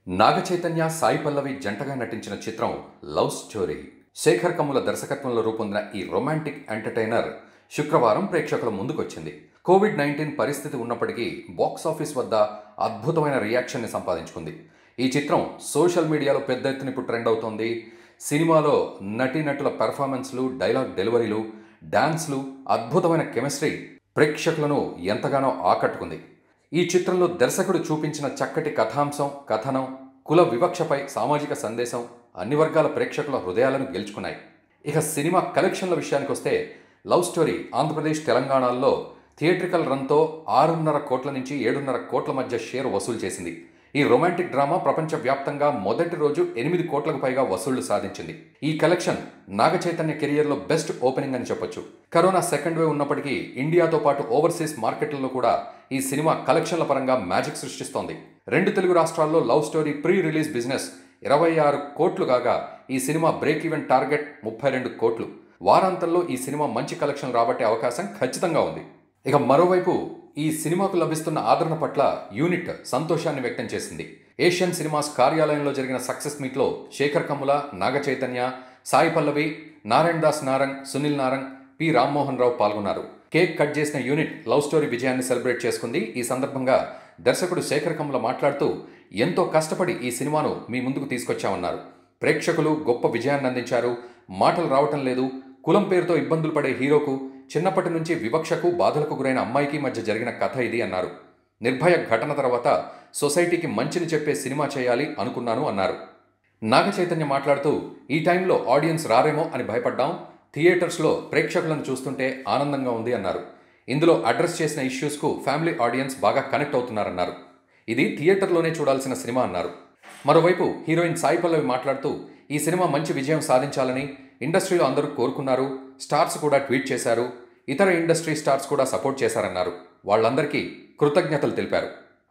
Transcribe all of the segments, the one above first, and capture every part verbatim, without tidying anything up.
నాగచైతన్య, సాయి పల్లవి జంటగా నటించిన చిత్రం లవ్ స్టోరీ. శేఖర్ కమ్ముల దర్శకత్వంలో రూపొందిన ఈ రొమాంటిక్ ఎంటర్టైనర్ శుక్రవారం ప్రేక్షకుల ముందుకొచ్చింది. కోవిడ్ నైన్టీన్ పరిస్థితి ఉన్నప్పటికీ బాక్సాఫీస్ వద్ద అద్భుతమైన రియాక్షన్ని సంపాదించుకుంది. ఈ చిత్రం సోషల్ మీడియాలో పెద్ద ఎత్తున ఇప్పుడు ట్రెండ్ అవుతోంది. సినిమాలో నటీనటుల పెర్ఫార్మెన్స్లు, డైలాగ్ డెలివరీలు, డాన్స్లు, అద్భుతమైన కెమిస్ట్రీ ప్రేక్షకులను ఎంతగానో ఆకట్టుకుంది. ఈ చిత్రంలో దర్శకుడు చూపించిన చక్కటి కథాంశం, కథనం, కుల వివక్షపై సామాజిక సందేశం అన్ని వర్గాల ప్రేక్షకుల హృదయాలను గెలుచుకున్నాయి. ఇక సినిమా కలెక్షన్ల విషయానికి వస్తే లవ్ స్టోరీ ఆంధ్రప్రదేశ్, తెలంగాణలో థియేట్రికల్ రన్తో ఆరున్నర కోట్ల నుంచి ఏడున్నర కోట్ల మధ్య షేర్ వసూలు చేసింది. ఈ రొమాంటిక్ డ్రామా ప్రపంచవ్యాప్తంగా మొదటి రోజు ఎనిమిది కోట్లకు పైగా వసూళ్లు సాధించింది. ఈ కలెక్షన్ నాగచైతన్య కెరియర్లో బెస్ట్ ఓపెనింగ్ అని చెప్పొచ్చు. కరోనా సెకండ్ వేవ్ ఉన్నప్పటికీ ఇండియాతో పాటు ఓవర్సీస్ మార్కెట్లలో కూడా ఈ సినిమా కలెక్షన్ల పరంగా మ్యాజిక్ సృష్టిస్తోంది. రెండు తెలుగు రాష్ట్రాల్లో love story pre release business ఇరవై ఆరు కోట్లు కాగా ఈ సినిమా బ్రేక్ ఈవెన్ టార్గెట్ ముప్పై రెండు కోట్లు. వారాంతంలో ఈ సినిమా మంచి కలెక్షన్ రాబట్టే అవకాశం ఖచ్చితంగా ఉంది. ఇక మరోవైపు ఈ సినిమాకు లభిస్తున్న ఆదరణ పట్ల యూనిట్ సంతోషాన్ని వ్యక్తం చేసింది. ఏషియన్ సినిమాస్ కార్యాలయంలో జరిగిన సక్సెస్ మీట్లో శేఖర్ కమ్ముల, నాగచైతన్య, సాయి పల్లవి, నారాయణ దాస్ నారంగ్, సునీల్ నారంగ్, పి రామ్మోహన్ రావు పాల్గొన్నారు. కేక్ కట్ చేసిన యూనిట్ లవ్ స్టోరీ విజయాన్ని సెలబ్రేట్ చేసుకుంది. ఈ సందర్భంగా దర్శకుడు శేఖర్ కమ్ముల మాట్లాడుతూ ఎంతో కష్టపడి ఈ సినిమాను మీ ముందుకు తీసుకొచ్చామన్నారు. ప్రేక్షకులు గొప్ప విజయాన్ని అందించారు. మాటలు రావటం లేదు. కులం పేరుతో ఇబ్బందులు పడే హీరోకు, చిన్నప్పటి నుంచి వివక్షకు, బాధలకు గురైన అమ్మాయికి మధ్య జరిగిన కథ ఇది అన్నారు. నిర్భయ ఘటన తర్వాత సొసైటీకి మంచిని చెప్పే సినిమా చేయాలి అనుకున్నాను అన్నారు. నాగచైతన్య మాట్లాడుతూ ఈ టైంలో ఆడియన్స్ రారేమో అని భయపడ్డాం. థియేటర్స్లో ప్రేక్షకులను చూస్తుంటే ఆనందంగా ఉంది అన్నారు. ఇందులో అడ్రస్ చేసిన ఇష్యూస్కు ఫ్యామిలీ ఆడియన్స్ బాగా కనెక్ట్ అవుతున్నారన్నారు. ఇది థియేటర్లోనే చూడాల్సిన సినిమా అన్నారు. మరోవైపు హీరోయిన్ సాయి పల్లవి మాట్లాడుతూ ఈ సినిమా మంచి విజయం సాధించాలని ఇండస్ట్రీలో అందరూ కోరుకున్నారు. స్టార్స్ కూడా ట్వీట్ చేశారు. ఇతర ఇండస్ట్రీ స్టార్స్ కూడా సపోర్ట్ చేశారన్నారు. వాళ్ళందరికీ కృతజ్ఞతలు తెలిపారు.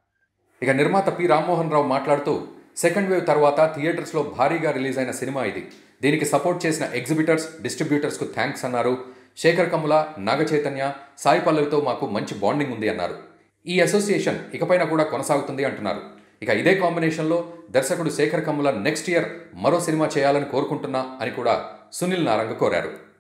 ఇక నిర్మాత పి రామ్మోహన్ రావు మాట్లాడుతూ సెకండ్ వేవ్ తర్వాత థియేటర్స్లో భారీగా రిలీజ్ అయిన సినిమా ఇది. దీనికి సపోర్ట్ చేసిన ఎగ్జిబిటర్స్, డిస్ట్రిబ్యూటర్స్కు థ్యాంక్స్ అన్నారు. శేఖర్ కమ్ముల, నాగచైతన్య, సాయి పల్లవితో మాకు మంచి బాండింగ్ ఉంది అన్నారు. ఈ అసోసియేషన్ ఇకపైన కూడా కొనసాగుతుంది అంటున్నారు. ఇక ఇదే కాంబినేషన్లో దర్శకుడు శేఖర్ కమ్ముల నెక్స్ట్ ఇయర్ మరో సినిమా చేయాలని కోరుకుంటున్నా అని కూడా సునీల్ నారంగ్ కోరారు.